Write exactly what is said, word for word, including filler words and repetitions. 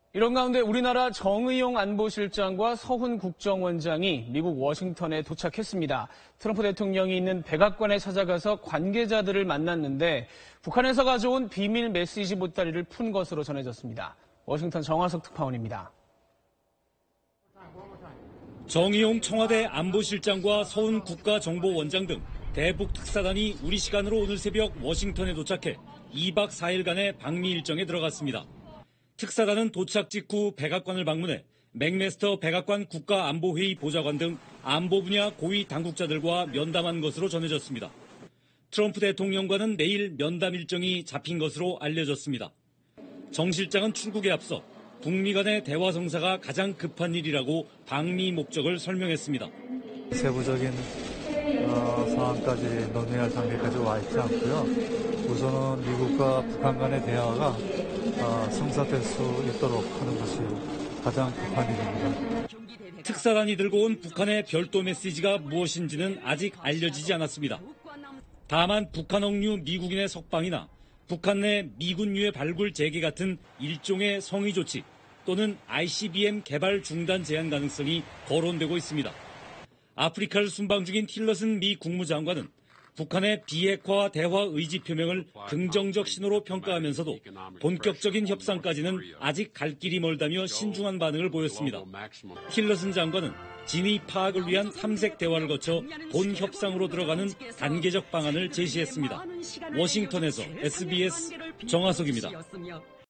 이런 가운데 우리나라 정의용 안보실장과 서훈 국정원장이 미국 워싱턴에 도착했습니다. 트럼프 대통령이 있는 백악관에 찾아가서 관계자들을 만났는데 북한에서 가져온 비밀 메시지 보따리를 푼 것으로 전해졌습니다. 워싱턴 정화석 특파원입니다. 정의용 청와대 안보실장과 서훈 국가정보원장 등 대북 특사단이 우리 시간으로 오늘 새벽 워싱턴에 도착해 이 박 사 일간의 방미 일정에 들어갔습니다. 특사단은 도착 직후 백악관을 방문해 맥메스터 백악관 국가안보회의 보좌관 등 안보 분야 고위 당국자들과 면담한 것으로 전해졌습니다. 트럼프 대통령과는 내일 면담 일정이 잡힌 것으로 알려졌습니다. 정 실장은 출국에 앞서 북미 간의 대화 성사가 가장 급한 일이라고 방미 목적을 설명했습니다. 세부적인 어, 상황까지 논의할 단계까지 와 있지 않고요. 우선은 미국과 북한 간의 대화가 어, 성사될 수 있도록 하는 것이 가장 급한 일입니다. 특사단이 들고 온 북한의 별도 메시지가 무엇인지는 아직 알려지지 않았습니다. 다만 북한 억류 미국인의 석방이나 북한 내 미군유해 발굴 재개 같은 일종의 성의 조치 또는 아이씨비엠 개발 중단 제한 가능성이 거론되고 있습니다. 아프리카를 순방 중인 틸러슨 미 국무장관은 북한의 비핵화 대화 의지 표명을 긍정적 신호로 평가하면서도 본격적인 협상까지는 아직 갈 길이 멀다며 신중한 반응을 보였습니다. 틸러슨 장관은 진위 파악을 위한 탐색 대화를 거쳐 본 협상으로 들어가는 단계적 방안을 제시했습니다. 워싱턴에서 에스비에스 정화석입니다.